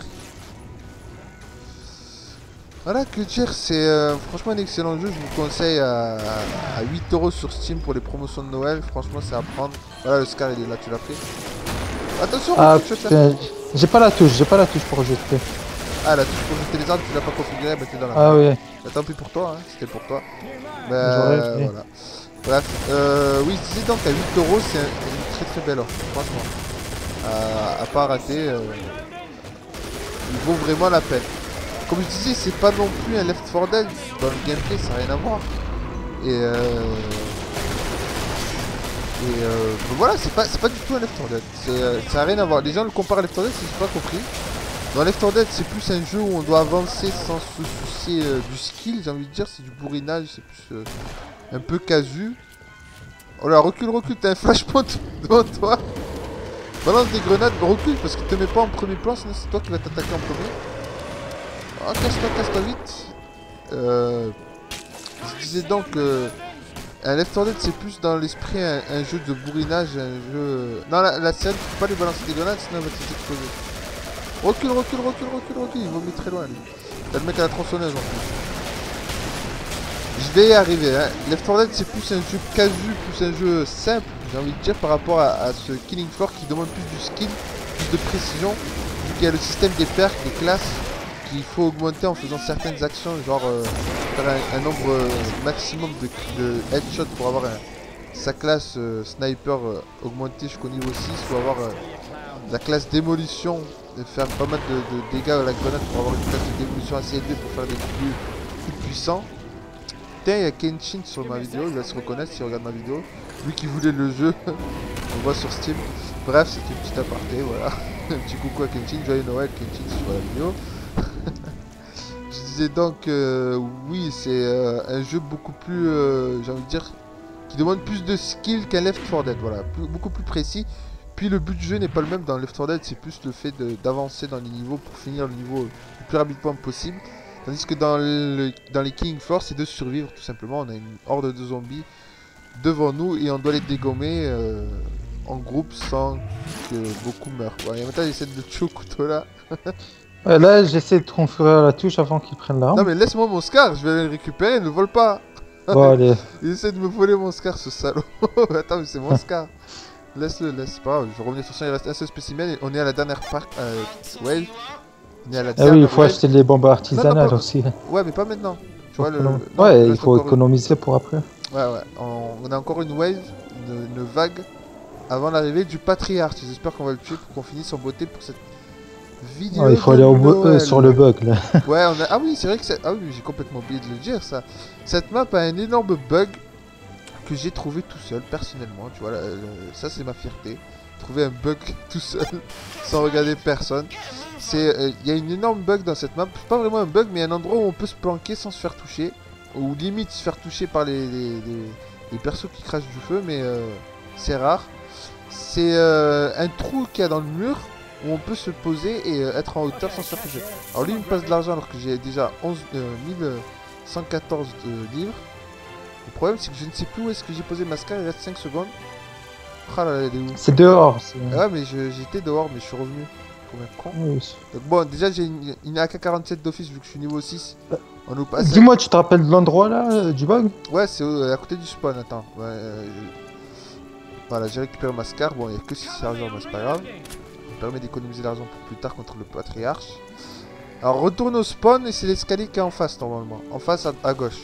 Speaker 2: Voilà, que dire, c'est euh, franchement un excellent jeu. Je vous conseille à, à huit euros sur Steam pour les promotions de Noël. Franchement, c'est à prendre. Voilà, le scar, il est là, tu l'as pris. Attention,
Speaker 3: Ah
Speaker 2: Rocket, je vais te la-
Speaker 3: putain, j'ai pas la touche, j'ai pas la touche pour jeter.
Speaker 2: Ah, la touche pour jeter les armes, tu l'as pas configurée, bah t'es dans la.
Speaker 3: Ah oui.
Speaker 2: Bah, tant pis pour toi, hein, c'était pour toi.
Speaker 3: J'aurais
Speaker 2: Bah
Speaker 3: fait.
Speaker 2: voilà. Bref, euh, oui, je disais donc à huit euros, c'est un- une très très belle offre, franchement. À, à pas rater, euh, il vaut vraiment la peine. Comme je disais, c'est pas non plus un Left four Dead, dans le gameplay, ça n'a rien à voir. Et euh... Et euh, bah voilà, c'est pas, c'est pas du tout un Left four Dead, c'est, euh, ça n'a rien à voir. Les gens le comparent à Left four Dead, c'est j'ai pas compris. Dans Left four Dead, c'est plus un jeu où on doit avancer sans se soucier euh, du skill, j'ai envie de dire, c'est du bourrinage, c'est plus euh, un peu casu. Oh là, recule, recule, t'as un flashpoint devant toi. Balance des grenades, recule parce que te mets pas en premier plan, sinon c'est toi qui vas t'attaquer en premier. Oh, casse-toi, casse-toi vite. Euh, je disais donc, euh, un Left four Dead c'est plus dans l'esprit un, un jeu de bourrinage, un jeu... Non, la, la scène, tu peux pas lui balancer des grenades, sinon elle va t'exploser. Recule, recule, recule, recule, recule, il va mettre très loin lui. T'as le mec à la tronçonneuse en plus. Je vais y arriver, hein. Left four Dead c'est plus un jeu casu, plus un jeu simple, j'ai envie de dire, par rapport à, à ce Killing Floor qui demande plus du skill, plus de précision, vu qu'il y a le système des perks, des classes, qu'il faut augmenter en faisant certaines actions, genre euh, faire un, un nombre euh, maximum de, de headshots pour avoir un, sa classe euh, sniper euh, augmentée jusqu'au niveau six, ou avoir euh, la classe démolition, et faire pas mal de, de dégâts à la grenade pour avoir une classe de démolition assez élevée pour faire des coups plus puissants. Tiens, il y a Kenshin sur ma vidéo, il va se reconnaître s'il regarde ma vidéo. Lui qui voulait le jeu, on voit sur Steam. Bref, c'était une petite aparté, voilà. Un petit coucou à Kenshin, joyeux Noël Kenshin sur la vidéo. Je disais donc, euh, oui, c'est euh, un jeu beaucoup plus, euh, j'ai envie de dire, qui demande plus de skill qu'un Left four Dead, voilà, plus, beaucoup plus précis. Puis le but du jeu n'est pas le même dans Left four Dead, c'est plus le fait d'avancer dans les niveaux pour finir le niveau le plus rapidement possible. Tandis que dans, le, dans les Killing Floor, c'est de survivre tout simplement. On a une horde de zombies devant nous et on doit les dégommer euh, en groupe sans que beaucoup meurent. Bon, et maintenant, j'essaie de le tuer au couteau là.
Speaker 3: Euh, là, j'essaie de configurer la touche avant qu'ils prennent l'arme.
Speaker 2: Non, mais laisse-moi mon scar, je vais le récupérer, ne le vole pas.
Speaker 3: Bon, allez.
Speaker 2: Il essaie de me voler mon scar, ce salaud. Attends, mais c'est mon scar. Laisse-le, laisse, c'est pas grave. Je vais revenir sur ça, il reste un seul spécimen et on est à la dernière parc. Euh, wave. On est à la
Speaker 3: Ah oui,
Speaker 2: dernière
Speaker 3: il faut
Speaker 2: wave.
Speaker 3: acheter les bombes artisanales
Speaker 2: pas-
Speaker 3: aussi.
Speaker 2: Ouais, mais pas maintenant. Tu vois, le,
Speaker 3: Économ-
Speaker 2: non,
Speaker 3: ouais,
Speaker 2: il
Speaker 3: il
Speaker 2: reste
Speaker 3: faut
Speaker 2: encore une-
Speaker 3: économiser pour après.
Speaker 2: Ouais, ouais. On, on a encore une wave, une, une vague avant l'arrivée du patriarche. J'espère qu'on va le tuer pour qu'on finisse en beauté pour cette vidéo.
Speaker 3: Ouais, il faut
Speaker 2: de
Speaker 3: aller au bo- euh,
Speaker 2: Noël.
Speaker 3: sur le bug là.
Speaker 2: Ouais, on a... Ah oui, c'est vrai que c'est... Ah oui, j'ai complètement oublié de le dire, ça. Cette map a un énorme bug que j'ai trouvé tout seul, personnellement. Tu vois, là, euh, ça c'est ma fierté. Trouver un bug tout seul, sans regarder personne. C'est... Il euh, y a une énorme bug dans cette map. Pas vraiment un bug, mais un endroit où on peut se planquer sans se faire toucher. Ou limite se faire toucher par les, les, les, les persos qui crachent du feu, mais euh, c'est rare. C'est euh, un trou qu'il y a dans le mur où on peut se poser et euh, être en hauteur sans se faire toucher. Alors lui il me passe de l'argent alors que j'ai déjà onze, euh, mille cent quatorze de livres. Le problème c'est que je ne sais plus où est-ce que j'ai posé ma scar, il reste cinq secondes. Ah là là, elle est où?
Speaker 3: C'est dehors. c'est-
Speaker 2: Ah ouais mais je- j'étais dehors mais je suis revenu. Comme un con.
Speaker 3: Oui.
Speaker 2: Donc bon déjà j'ai une, une A K quarante-sept d'office vu que je suis niveau six. On nous passe...
Speaker 3: Dis-moi, tu te rappelles de l'endroit là, euh, du bug?
Speaker 2: Ouais, c'est euh, à côté du spawn, attends. Ouais, euh, je- Voilà, j'ai récupéré ma scar. Bon, il n'y a que six argent, mais c'est pas grave. Ça me permet d'économiser l'argent pour plus tard contre le patriarche. Alors, retourne au spawn et c'est l'escalier qui est en face normalement. En face à, à gauche.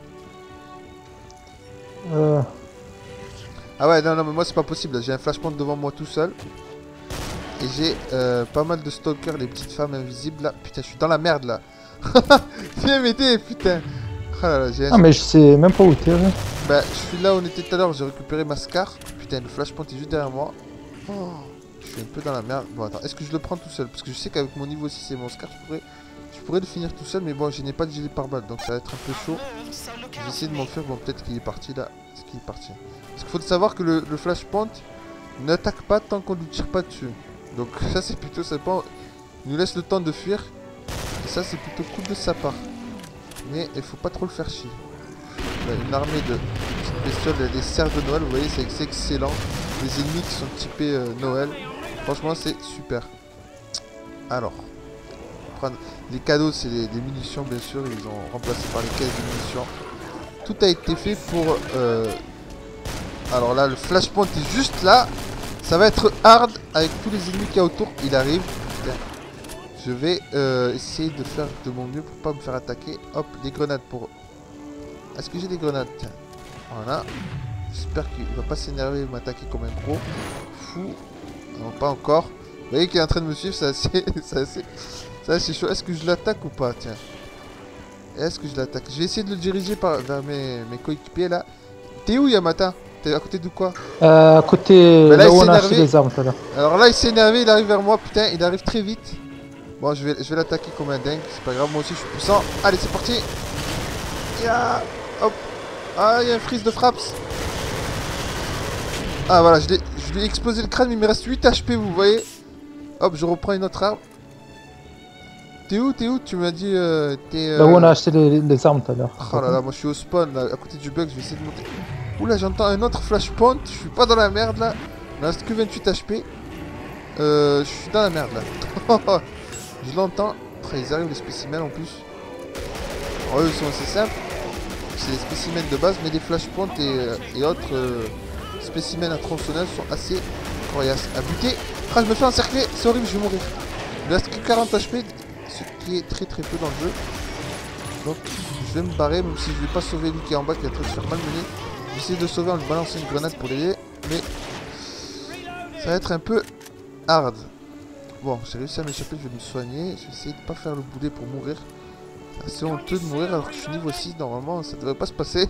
Speaker 3: Euh...
Speaker 2: Ah ouais, non, non, mais moi c'est pas possible. J'ai un flashpoint devant moi tout seul. Et j'ai euh, pas mal de stalkers, les petites femmes invisibles là. Putain, je suis dans la merde là. Viens m'aider, putain. Oh là là, j'ai un...
Speaker 3: Ah, mais je sais même pas où t'es. Hein.
Speaker 2: Bah, je suis là où on était tout à l'heure. J'ai récupéré ma scar. Putain, le flashpoint est juste derrière moi. Oh, je suis un peu dans la merde. Bon, attends, est-ce que je le prends tout seul? Parce que je sais qu'avec mon niveau six et mon scar, je pourrais, je pourrais le finir tout seul. Mais bon, je n'ai pas de gilet pare-balles. Donc ça va être un peu chaud. Je vais essayer de m'enfuir. Bon, peut-être qu'il est parti là. Est-ce qu'il est parti? Parce qu'il faut savoir que le, le flashpoint n'attaque pas tant qu'on ne lui tire pas dessus. Donc ça c'est plutôt sympa. Il nous laisse le temps de fuir. Et ça c'est plutôt cool de sa part. Mais il faut pas trop le faire chier. Là, une armée de petites bestioles, des cerfs de Noël, vous voyez c'est excellent. Les ennemis qui sont typés euh, Noël. Franchement c'est super. Alors. Prendre les cadeaux c'est les, les munitions bien sûr. Ils ont remplacé par les caisses de munitions. Tout a été fait pour... Euh... Alors là le flashpoint est juste là. Ça va être hard avec tous les ennemis qu'il y a autour. Il arrive. Putain. Je vais euh, essayer de faire de mon mieux pour pas me faire attaquer. Hop, des grenades pour... Est-ce que j'ai des grenades? Tiens. Voilà. J'espère qu'il va pas s'énerver et m'attaquer comme un gros fou. Non, pas encore. Vous voyez qu'il est en train de me suivre. C'est assez... c'est assez... c'est assez chaud. Est-ce que je l'attaque ou pas? Tiens. Est-ce que je l'attaque? Je vais essayer de le diriger par... vers mes, mes coéquipiers là. T'es où Yamata? T'es à côté de quoi?
Speaker 3: Euh, à côté
Speaker 2: là,
Speaker 3: là où
Speaker 2: il
Speaker 3: on a
Speaker 2: s'est
Speaker 3: acheté
Speaker 2: énervé.
Speaker 3: les armes tout à l'heure.
Speaker 2: Alors là il s'est énervé, il arrive vers moi, putain, il arrive très vite. Bon je vais, je vais l'attaquer comme un dingue, c'est pas grave, moi aussi je suis puissant. Allez c'est parti. Ya, hop. Ah il y a un freeze de fraps. Ah voilà, je, je lui ai explosé le crâne mais il me reste huit H P vous voyez. Hop je reprends une autre arme. T'es où, t'es où? Tu m'as dit euh, t'es... Euh...
Speaker 3: Là où on a acheté les, les armes tout à l'heure.
Speaker 2: Oh là là, moi je suis au spawn là, à côté du bug, je vais essayer de monter. Oula j'entends un autre flashpoint, je suis pas dans la merde là. Il ne reste que vingt-huit H P. Euh, je suis dans la merde là. Je l'entends. Ils arrivent les spécimens en plus. Alors, eux ils sont assez simples. C'est des spécimens de base, mais les flashpoints et, et autres euh, spécimens à tronçonneuse sont assez coriaces. À buter. Ah je me fais encercler, c'est horrible, je vais mourir. Il ne reste que quarante H P, ce qui est très très peu dans le jeu. Donc je vais me barrer, même si je vais pas sauver lui qui est en bas qui est en train de se faire malmener. J'essaie de sauver en lui balançant une grenade pour l'aider, mais ça va être un peu hard. Bon, j'ai réussi à m'échapper, je vais me soigner. Je vais essayer de pas faire le boulet pour mourir. C'est assez honteux de mourir alors que je suis niveau six, normalement ça devrait pas se passer.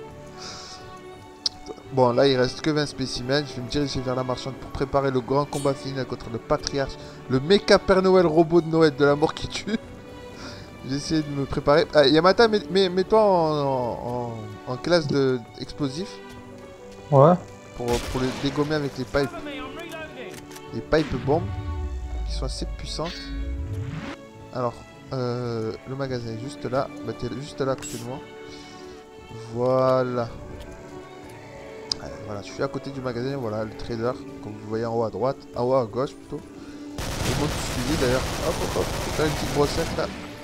Speaker 2: Bon, là il reste que vingt spécimens. Je vais me diriger vers la marchande pour préparer le grand combat final contre le patriarche, le méca Père Noël robot de Noël de la mort qui tue. J'ai essayé de me préparer. Ah, Yamata, mets-toi mets, mets en, en, en, en classe d'explosifs.
Speaker 3: Ouais.
Speaker 2: Pour, pour les dégommer avec les pipes. Les pipes bombes. Qui sont assez puissantes. Alors, euh, le magasin est juste là. Bah, t'es juste là à côté de moi. Voilà. Allez, voilà, je suis à côté du magasin. Voilà, le trader. Comme vous voyez en haut à droite. En haut à gauche plutôt. Le mot suivi d'ailleurs. Hop, hop, hop. Je vais faire une petite brossette là.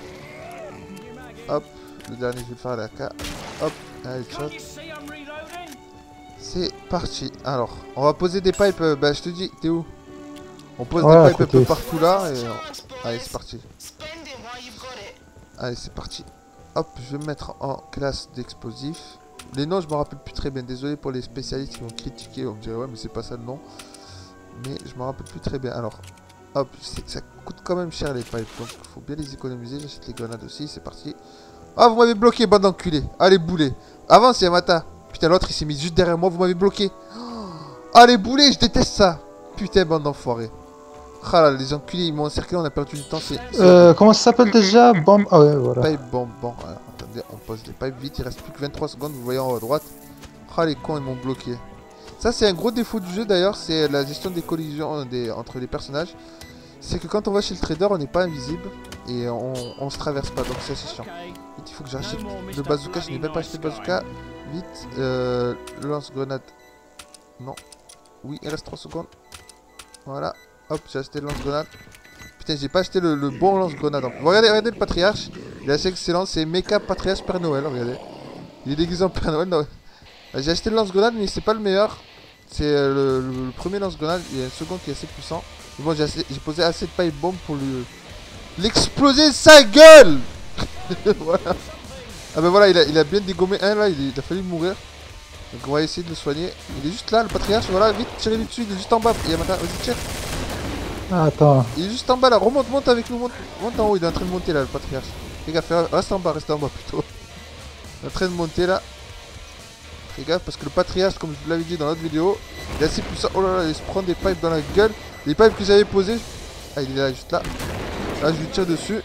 Speaker 2: Hop, le dernier je vais le faire à la K. Hop, allez, shot. C'est parti. Alors, on va poser des pipes. Euh, bah, je te dis, t'es où? On pose
Speaker 3: ouais,
Speaker 2: des pipes un
Speaker 3: côté.
Speaker 2: peu partout là. Et on... Allez, c'est parti. Allez, c'est parti. Hop, je vais me mettre en classe d'explosifs. Les noms, je me rappelle plus très bien. Désolé pour les spécialistes qui vont critiquer. On me dirait, ouais, mais c'est pas ça le nom. Mais je me rappelle plus très bien. Alors, hop, ça coûte quand même cher les pipes. Donc, il faut bien les économiser. J'achète les grenades aussi. C'est parti. Ah, vous m'avez bloqué, bande d'enculés. Allez, boulet. Avance, Yamata. Putain, l'autre, il s'est mis juste derrière moi. Vous m'avez bloqué. Allez, boulet, je déteste ça. Putain, bande d'enfoirés. Ah là, les enculés, ils m'ont encerclé. On a perdu du temps. C'est.
Speaker 3: Euh, comment ça s'appelle déjà? Bombe. Ah ouais, voilà.
Speaker 2: Pipe bombe. Bon, alors, attendez, on pose les pipes vite. Il reste plus que vingt-trois secondes. Vous voyez en haut à droite. Ah, les cons, ils m'ont bloqué. Ça, c'est un gros défaut du jeu d'ailleurs. C'est la gestion des collisions des... entre les personnages. C'est que quand on va chez le trader, on n'est pas invisible. Et on, on se traverse pas. Donc, c'est assez chiant. Vite, il faut que j'achète le bazooka. Je n'ai même pas acheté le bazooka. Vite, euh, le lance-grenade. Non. Oui, il reste trois secondes. Voilà. Hop, j'ai acheté le lance-grenade. Putain, j'ai pas acheté le, le bon lance-grenade. Regardez, regardez le patriarche. Il est assez excellent. C'est Mecha Patriarche Père Noël. Regardez. Il est déguisé en Père Noël. Non. J'ai acheté le lance-grenade, mais c'est pas le meilleur. C'est le, le, le premier lance-grenade. Il y a un second qui est assez puissant. Mais bon, j'ai posé assez de pipe bomb pour lui l'exploser sa gueule. Voilà. Ah ben voilà, il a, il a bien dégommé un là. Il, il a fallu mourir. Donc on va essayer de le soigner. Il est juste là, le patriarche. Voilà, vite, tirez-lui dessus. Il est juste en bas. Yamata, vas-y, tire.
Speaker 3: Ah, attends.
Speaker 2: Il est juste en bas là, remonte, monte avec nous, monte, monte en haut, il est en train de monter là, le patriarche. Fais gaffe, reste en bas, reste en bas plutôt. Il est en train de monter là. Fais gaffe parce que le patriarche, comme je vous l'avais dit dans l'autre vidéo, il est assez puissant. Oh là là, il se prend des pipes dans la gueule. Les pipes que j'avais posées. Ah, il est là, juste là. Là, je lui tire dessus.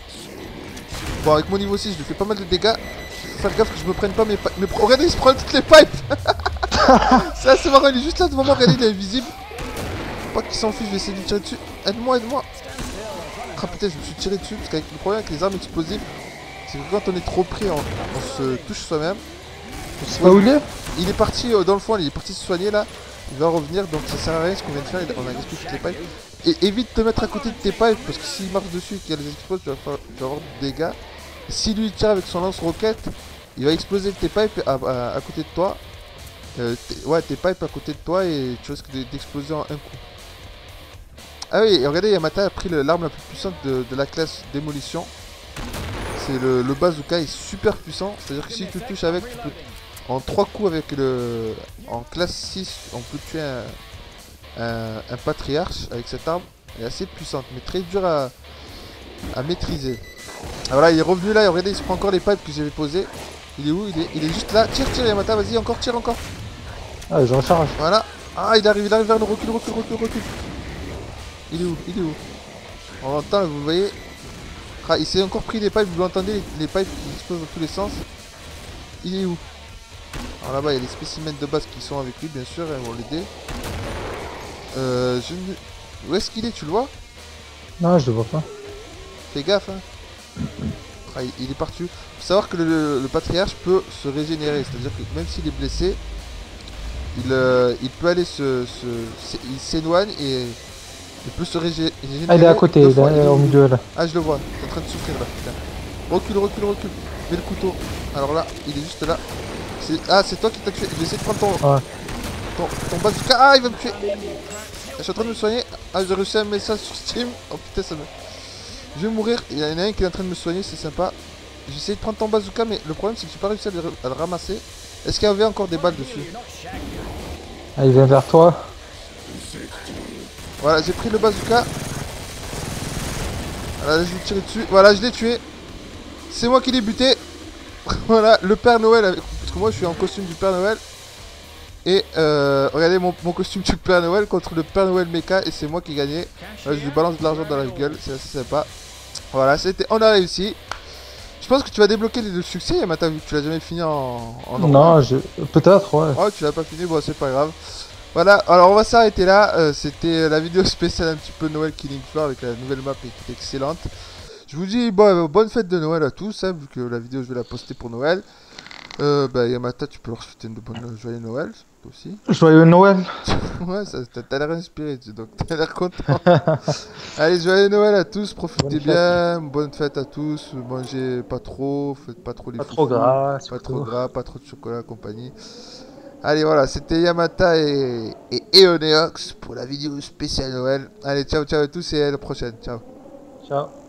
Speaker 2: Bon, avec mon niveau six, je lui fais pas mal de dégâts. Faut faire gaffe que je me prenne pas mes pipes. Mais regardez, il se prend toutes les pipes. C'est assez marrant, il est juste là devant moi, regardez, il est invisible. Pas qu'il s'en fiche, je vais essayer de lui tirer dessus. Aide-moi, aide-moi. Ah putain, je me suis tiré dessus parce qu'avec le problème avec les armes explosives, c'est que quand on est trop pris, on, on se touche soi-même.
Speaker 3: Je sais pas où il est.
Speaker 2: Il est parti euh, dans le fond, il est parti se soigner là. Il va revenir, donc ça sert à rien ce qu'on vient de faire. On a gaspillé toutes les pipes. Et évite de te mettre à côté de tes pipes parce que s'il marche dessus et qu'il y a des explosions, tu vas, faire, tu vas avoir des dégâts. Si lui tire avec son lance-roquette, il va exploser tes pipes à, à, à côté de toi. Euh, ouais, tes pipes à côté de toi et tu risques d'exploser en un coup. Ah oui, et regardez, Yamata a pris l'arme la plus puissante de, de la classe démolition. C'est le, le bazooka, il est super puissant. C'est-à-dire que si tu touches avec, tu peux, en trois coups avec le... En classe six, on peut tuer un, un, un patriarche avec cette arme. Elle est assez puissante, mais très dure à, à maîtriser. Ah voilà, il est revenu là, et regardez, il se prend encore les pipes que j'avais posées. Il est où il est, il est juste là. Tire, tire Yamata, vas-y, encore, tire encore.
Speaker 3: Ah, je recharge.
Speaker 2: Voilà. Ah, il arrive, il arrive vers le recul, recul, recul, recul. Il est où? Il est où? On l'entend, vous voyez. Ah, il s'est encore pris les pipes, vous l'entendez, les, les pipes qui explosent dans tous les sens. Il est où? Alors là-bas, il y a les spécimens de base qui sont avec lui, bien sûr, ils vont l'aider. Euh, je ne... Où est-ce qu'il est? Tu le vois?
Speaker 3: Non, je le vois pas.
Speaker 2: Fais gaffe, hein. Ah, il, il est parti. Faut savoir que le, le, le patriarche peut se régénérer, c'est-à-dire que même s'il est blessé, il, euh, il peut aller se... se il s'éloigne et... Il peut se régénérer.
Speaker 3: Ah, il est à côté, il est au milieu là.
Speaker 2: Ah, je le vois, il est en train de souffrir là, putain. Recule, recule, recule. Mets le couteau. Alors là, il est juste là. Ah, c'est toi qui t'as tué. Je vais essayer de prendre ton... Ouais. Ton, ton bazooka. Ah, il va me tuer. Je suis en train de me soigner. Ah, j'ai réussi à mettre ça sur Steam. Oh putain, ça me... Je vais mourir. Il y en a un qui est en train de me soigner, c'est sympa. J'ai essayé de prendre ton bazooka, mais le problème c'est que j'ai pas réussi à le, à le ramasser. Est-ce qu'il y avait encore des balles dessus?
Speaker 3: Ah, il vient vers toi.
Speaker 2: Voilà, j'ai pris le bazooka. Voilà, je vais tirer dessus. Voilà, je l'ai tué. C'est moi qui l'ai buté. Voilà, le Père Noël. Avec... Parce que moi, je suis en costume du Père Noël. Et euh, regardez mon, mon costume du Père Noël contre le Père Noël mecha. Et c'est moi qui ai gagné. Voilà, je lui balance de l'argent dans la gueule. C'est assez sympa. Voilà, c'était. On a réussi. Je pense que tu vas débloquer les deux succès, Yamata, vu que tu l'as jamais fini en, en
Speaker 3: non, je... peut-être, ouais.
Speaker 2: Oh, tu l'as pas fini, bon, c'est pas grave. Voilà, alors on va s'arrêter là. Euh, C'était la vidéo spéciale un petit peu Noël Killing Floor avec la nouvelle map qui est excellente. Je vous dis bon, bonne fête de Noël à tous, hein, vu que la vidéo je vais la poster pour Noël. Euh, bah Yamata, tu peux leur souhaiter une bonne joyeux Noël, toi aussi.
Speaker 3: Joyeux Noël.
Speaker 2: Ouais, t'as l'air inspiré, donc t'as l'air content. Allez, joyeux Noël à tous, profitez bonne bien, bonne fête à tous, mangez pas trop, faites pas trop les
Speaker 3: Pas
Speaker 2: foufous,
Speaker 3: trop gras,
Speaker 2: pas
Speaker 3: surtout.
Speaker 2: trop gras, pas trop de chocolat, compagnie. Allez, voilà, c'était Yamata et, et Eoneox pour la vidéo spéciale Noël. Allez, ciao, ciao à tous et à la prochaine. Ciao.
Speaker 3: Ciao.